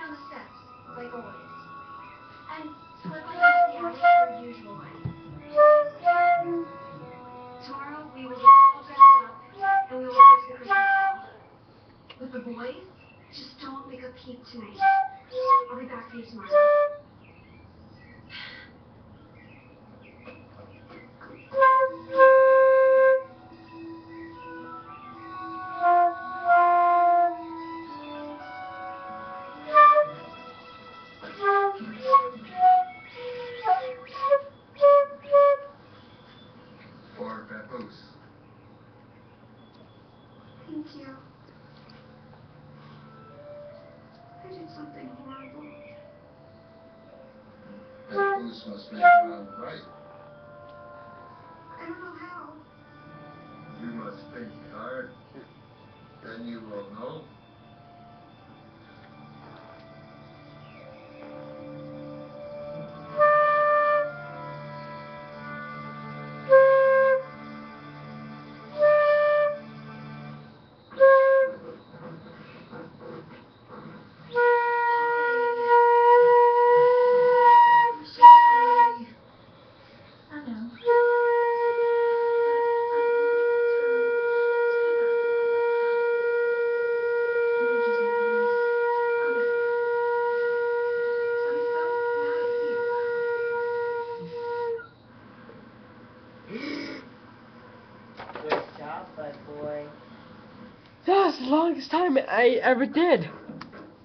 down the steps, like always. And slip on into the attic your usual way. Tomorrow we will get all dressed up and we will go to the Christmas ball. With the boys, just don't make a peep tonight. I'll be back for you tomorrow. For Papoose. Thank you. I did something horrible. Papoose must make around right. I don't know how. You must think hard. Then you will know. Good job, bud boy. That was the longest time I ever did.